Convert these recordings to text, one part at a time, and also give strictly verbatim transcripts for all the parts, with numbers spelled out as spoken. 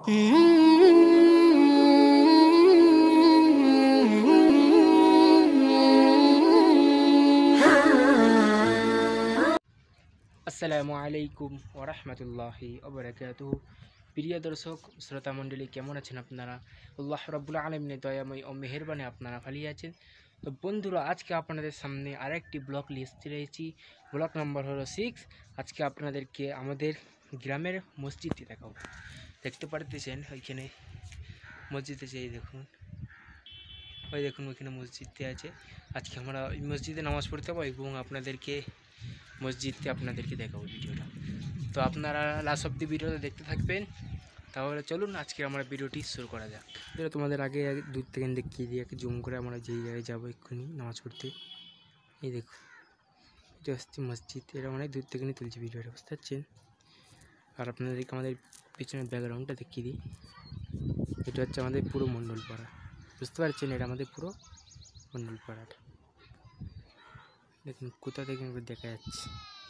আসসালামু আলাইকুম ওয়া রাহমাতুল্লাহি ওয়া বারাকাতুহু। প্রিয় দর্শক শ্রোতা মণ্ডলী, কেমন আছেন আপনারা? আল্লাহ রাব্বুল আলামিনের দয়াময় ও মেহেরবানি আপনারা ভালো আছেন। তো বন্ধুরা, আজকে আপনাদের সামনে আরেকটি ব্লগ লিস্ট রয়েছি। ব্লগ নাম্বার হলো সিক্স। আজকে আপনাদেরকে আমাদের গ্রামের মসজিদটি দেখাবো। দেখতে পারতেছেন ওইখানে মসজিদ আছে, এই দেখুন, ওই দেখুন ওইখানে মসজিদটি আছে। আজকে আমরা ওই মসজিদে নামাজ পড়তে পাবো এবং আপনাদেরকে মসজিদটি আপনাদেরকে দেখাবো ভিডিওটা। তো আপনারা লাস্ট অব্দি ভিডিওটা দেখতে থাকবেন। তাহলে চলুন আজকে আমরা ভিডিওটি শুরু করা যাক। তোমাদের আগে দূর থেকে দেখিয়ে দিয়ে জুম করে আমরা যেই জায়গায় যাবো এক্ষুনি নামাজ পড়তে। এই দেখুন, এটা হচ্ছে মসজিদ। এটা অনেক দূর থেকে নিয়ে তুলছি ভিডিওটা, বুঝতে পারছেন। আর আপনাদেরকে আমাদের পিছনের ব্যাকগ্রাউন্ডটা দেখিয়ে দিই। এটা হচ্ছে আমাদের পুরো মণ্ডলপাড়া, বুঝতে পারছেন। এটা আমাদের পুরো মণ্ডলপাড়াটা দেখুন, কোথা থেকে দেখা যাচ্ছে।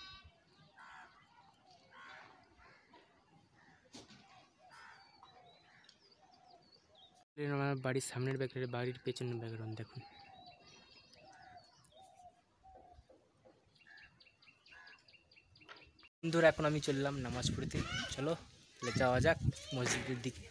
আমার বাড়ির সামনের ব্যাকগ্রাউন্ড, বাড়ির পেছনের ব্যাকগ্রাউন্ড দেখুন। বন্ধুরা, এখন আমি চললাম নামাজ পড়তে। চলো তাহলে যাওয়া যাক মসজিদের দিকে।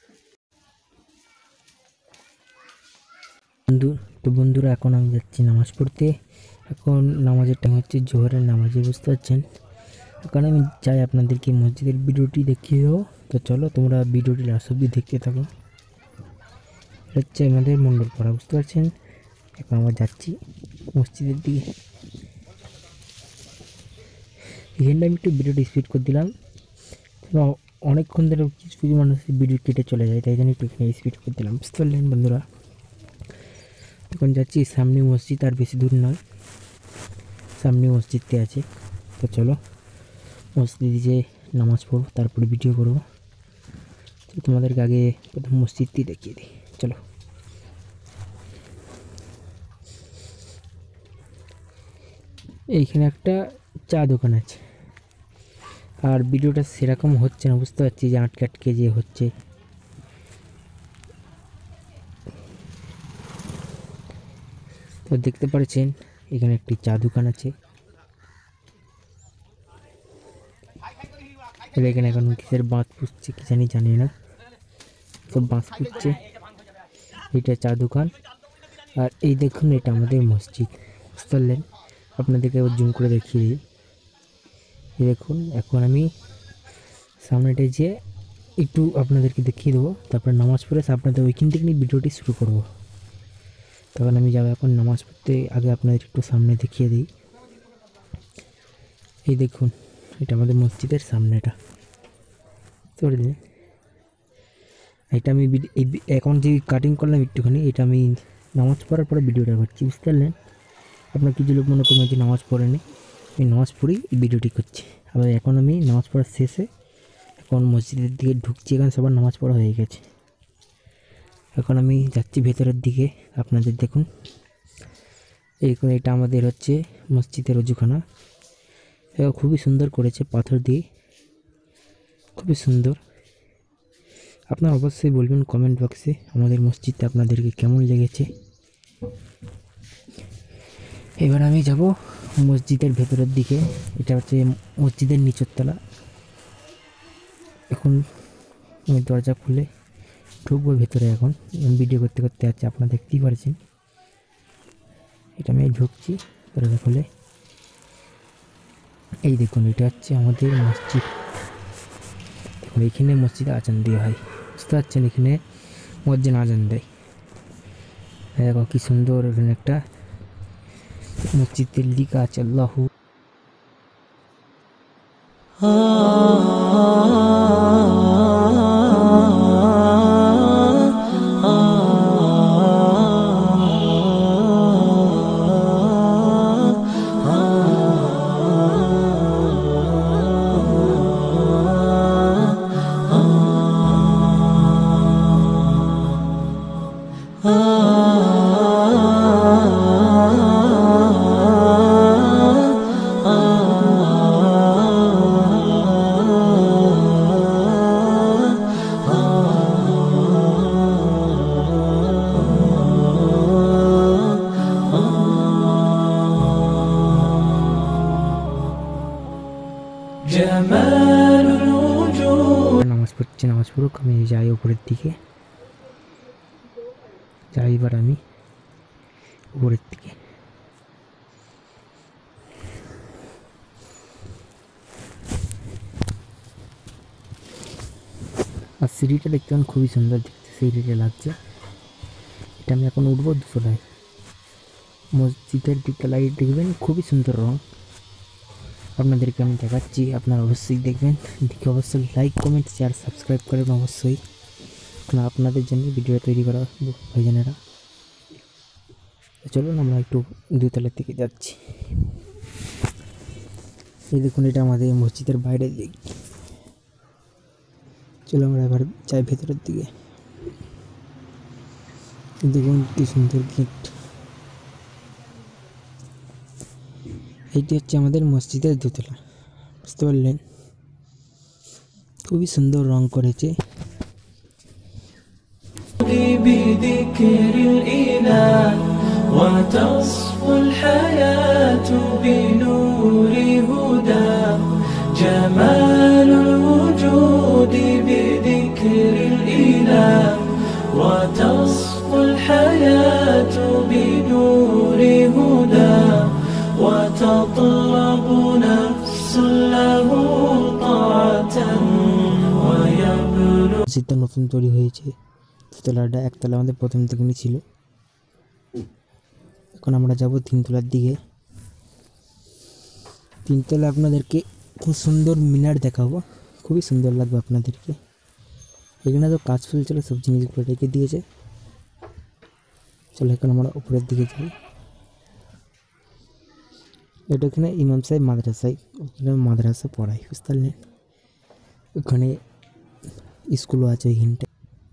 বন্ধু তো বন্ধুরা, এখন আমি যাচ্ছি নামাজ পড়তে। এখন নামাজের টাইম হচ্ছে জোহরের নামাজে, বুঝতে পারছেন। এখন আমি চাই আপনাদেরকে মসজিদের ভিডিওটি দেখিয়ে দেবো। তো চলো তোমরা ভিডিওটি লাস্ট অব্দি দেখতে থাকো। হচ্ছে আমাদের মণ্ডলপাড়া, বুঝতে পারছেন। এখন আমরা যাচ্ছি মসজিদের দিকে। এখানটা আমি একটু ভিডিওটি স্পিড করে দিলাম, অনেকক্ষণ ধরে কিছু কিছু মানুষ ভিডিও কেটে চলে যায়, তাই জন্য একটু এখানে স্পিড করে দিলাম, বুঝতে পারলেন বন্ধুরা। এখন যাচ্ছি সামনে মসজিদ, আর বেশি দূর নয়, সামনে মসজিদটি আছে। তো চলো মসজিদে যে নামাজ পড়বো, তারপরে ভিডিও করবো। তো তোমাদেরকে আগে প্রথম মসজিদটি দেখিয়ে দিই, চলো। এইখানে একটা চা দোকান আছে, আর ভিডিওটা সেরকম হচ্ছে না, বুঝতে পারছি যে আটকে আটকে যে হচ্ছে। তো দেখতে পাচ্ছেন এখানে একটি চা দোকান আছে। এখানে এখন কিসের বাঁশ পুষছে কি জানি জানি না, সব বাঁশ পুষছে। এটা চা দোকান, আর এই দেখুন এটা আমাদের মসজিদ, বুঝতে পারলেন। আপনাদেরকে জুম করে দেখিয়ে দিই। এই দেখুন, এখন আমি সামনেটা যে একটু আপনাদেরকে দেখিয়ে দেবো, তারপরে নামাজ পড়ে আপনাদের ওইখান থেকে নিয়ে ভিডিওটি শুরু করব। তখন আমি যাবো এখন নামাজ পড়তে। আগে আপনাদের একটু সামনে দেখিয়ে দিই। এই দেখুন, এটা আমাদের মসজিদের সামনেটা। তো এটা আমি এখন যে কাটিং করলাম একটুখানি, এটা আমি নামাজ পড়ার পরে ভিডিওটা করছি, বুঝতে পারলেন। আপনার কিছু লোক মনে করবেন যে নামাজ পড়েনি, আমি নামাজ পড়েই এই ভিডিওটি করছি। আবার এখন আমি নামাজ পড়ার শেষে এখন মসজিদের দিকে ঢুকছি। এখানে সবার নামাজ পড়া হয়ে গেছে। এখন আমি যাচ্ছি ভেতরের দিকে। আপনাদের দেখুন, এইখানে এটা আমাদের হচ্ছে মসজিদের অজুখানা। এটা খুবই সুন্দর করেছে, পাথর দিয়ে, খুবই সুন্দর। আপনারা অবশ্যই বলবেন কমেন্ট বক্সে আমাদের মসজিদটা আপনাদেরকে কেমন লেগেছে। এবার আমি যাব মসজিদের ভেতরের দিকে। এটা হচ্ছে মসজিদের নিচের তলা। এখন আমি দরজা খুলে ঢুকবো ভেতরে। এখন ভিডিও করতে করতে আছে, আপনারা দেখতেই পাচ্ছেন। এটা আমি ঢুকছি দরজা খুলে। এই দেখুন, এটা হচ্ছে আমাদের মসজিদ। দেখুন এখানে মসজিদে আজান দেওয়া হয়, বুঝতে পারছেন। এখানে মুয়াজ্জিন আজান দেয়। দেখো কি সুন্দর, এখানে একটা মসজিদের লিখা আছে আল্লাহু। হচ্ছে নামাজ পড়ুক, আমি যাই উপরের দিকে, যাই এবার আমি উপরের দিকে। আর সিঁড়িটা দেখতে পান খুবই সুন্দর দেখতে, সিঁড়িটা লাগছে। এটা আমি এখন উঠবো দুতলায়। মসজিদের দিকটা লাইট দেখবেন খুবই সুন্দর রং, আপনাদেরকে আমি দেখাচ্ছি, আপনারা অবশ্যই দেখবেন। দেখে অবশ্যই লাইক কমেন্ট শেয়ার সাবস্ক্রাইব করেন অবশ্যই, আপনাদের জন্য ভিডিও তৈরি করা ভাইজানেরা। চলুন আমরা একটু দুতলার দিকে যাচ্ছি। এই দেখুন এটা আমাদের মসজিদের বাইরের দিক। চলো আমরা এবার যাই ভেতরের দিকে। দেখুন কি সুন্দর গেট। এইটি হচ্ছে আমাদের মসজিদের দোতলা, বুঝতে পারলেন? খুবই সুন্দর রং করেছে। وتصفو الحياة بنور هدى وتطلب نفس له طاعة ويبلغ। মসজিদটা নতুন তৈরি হয়েছে, দোতলাটা একতলা আমাদের প্রথম থেকেই ছিল। এখন আমরা যাব তিনতলার দিকে। তিনতলা আপনাদেরকে খুব সুন্দর মিনার দেখাবো, খুবই সুন্দর লাগবে আপনাদেরকে। এখানে তো কাজ চলছিল, সব জিনিসগুলো রেখে দিয়েছে। চলো এখন আমরা উপরের দিকে যাই। এটা এখানে ইমাম সাহেব মাদ্রাসায়, ওখানে মাদ্রাসা পড়াই, বুঝতে পারলেন? ওখানে স্কুলও আছে ওইখানটায়।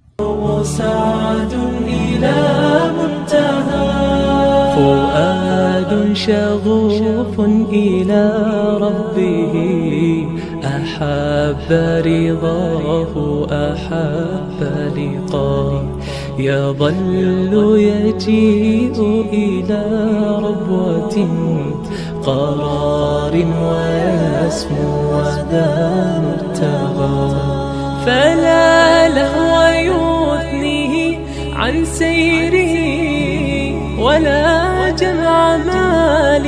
فؤاد شغوف إلى ربه أحب رضاه أحب لقاه يظل يجيء إلى ربوة قرار ويسمو وذا مرتغى فلا لهو يثنيه عن سيره ولا جمع مال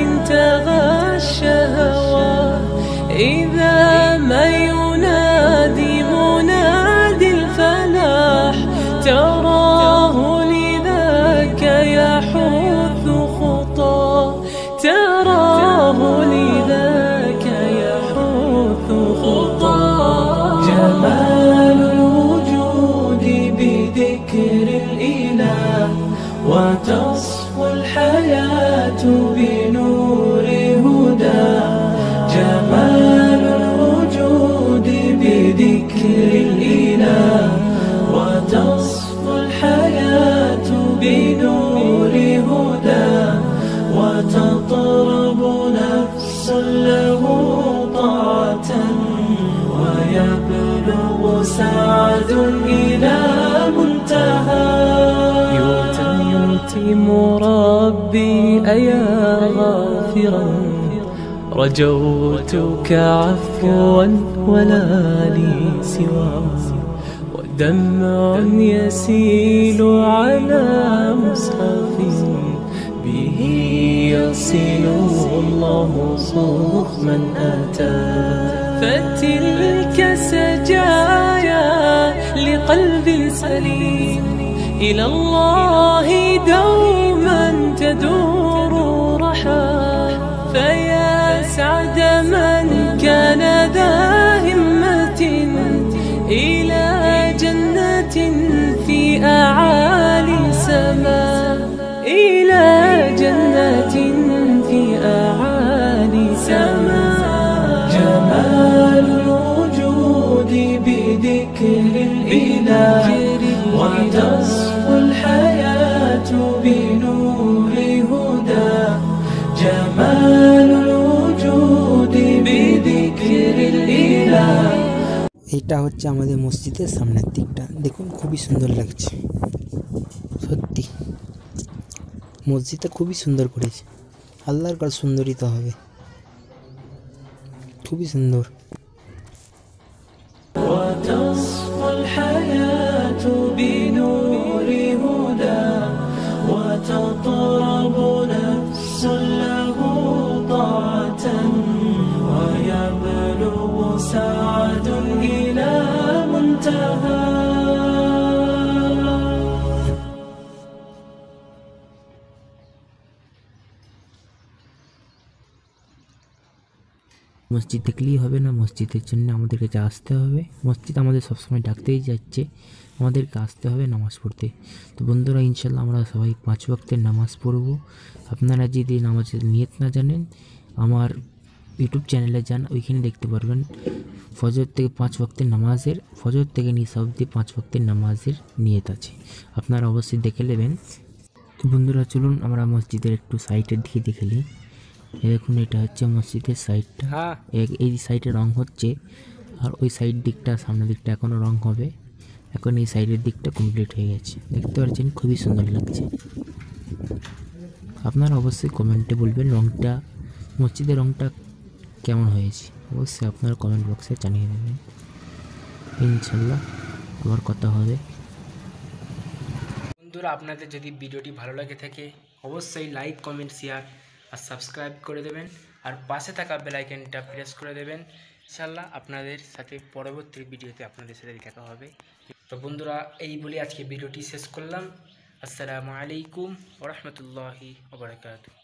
تغشى إذا ما ينادي منادي الفلاح تراه لذاك يحث خطاه تراه لذاك يحث خطاه جمال الوجود بذكر الإله وتصفو الحياة بنور هدى جمال الوجود بذكر الإله وتصفو الحياة بنور هدى وتطرب نفس له طاعة ويبلغ سعد إلى منتهى يتم ربي أيا غافرا رجوتك عفوا ولا لي سواه ودمع يسيل على مصحف به يصل الله صوف من أتى فتلك سجايا لقلب سليم إلى الله دوما تدور رحى فيا سعد من كان ذا همة إلى جنة في أعالي سماء إلى جنة في أعالي سماء جمال الوجود بذكر الإله وتصفو الحياة بنور هدى جمال الوجود بذكر الإله। এটা হচ্ছে আমাদের মসজিদের সামনের দিকটা, দেখুন খুবই সুন্দর লাগছে। সত্যি মসজিদটা খুবই সুন্দর করেছে, আল্লাহর কাছে সুন্দরই তো হবে, খুবই সুন্দর। وتصفو মসজিদ দেখলেই হবে না, মসজিদের জন্য আমাদের কাছে আসতে হবে। মসজিদ আমাদের সবসময় ডাকতেই যাচ্ছে, আমাদেরকে আসতে হবে নামাজ পড়তে। তো বন্ধুরা, ইনশাল্লাহ আমরা সবাই পাঁচ ওয়াক্তের নামাজ পড়ব। আপনারা যদি নামাজের নিয়ত না জানেন, আমার ইউটিউব চ্যানেলে যান, ওইখানে দেখতে পারবেন ফজর থেকে পাঁচ ওয়াক্তের নামাজের, ফজর থেকে নিশা অবধি পাঁচ ওয়াক্তের নামাজের নিয়ত আছে, আপনারা অবশ্যই দেখে নেবেন। তো বন্ধুরা, চলুন আমরা মসজিদের একটু সাইডের দিকে দেখে নিই। দেখুন, এটা হচ্ছে মসজিদের সাইডটা। হ্যাঁ, এই সাইডে রং হচ্ছে, আর ওই সাইড দিকটা, সামনের দিকটা এখনও রং হবে। এখন এই সাইডের দিকটা কমপ্লিট হয়ে গেছে, দেখতে পাচ্ছেন খুবই সুন্দর লাগছে। আপনারা অবশ্যই কমেন্টে বলবেন রংটা, মসজিদের রংটা কেমন হয়েছে, অবশ্যই আপনারা কমেন্ট বক্সে জানিয়ে দেবেন। ইনশাল্লাহ আবার কথা হবে। বন্ধুরা, আপনাদের যদি ভিডিওটি ভালো লাগে থাকে অবশ্যই লাইক, কমেন্ট, শেয়ার আর সাবস্ক্রাইব করে দেবেন, আর পাশে থাকা বেল আইকনটা প্রেস করে দেবেন। ইনশাল্লাহ আপনাদের সাথে পরবর্তী ভিডিওতে আপনাদের সাথে দেখা হবে। তো বন্ধুরা, এই বলে আজকে ভিডিওটি শেষ করলাম। আসসালামু আলাইকুম ওয়া রাহমাতুল্লাহি ওয়া বারাকাতুহু।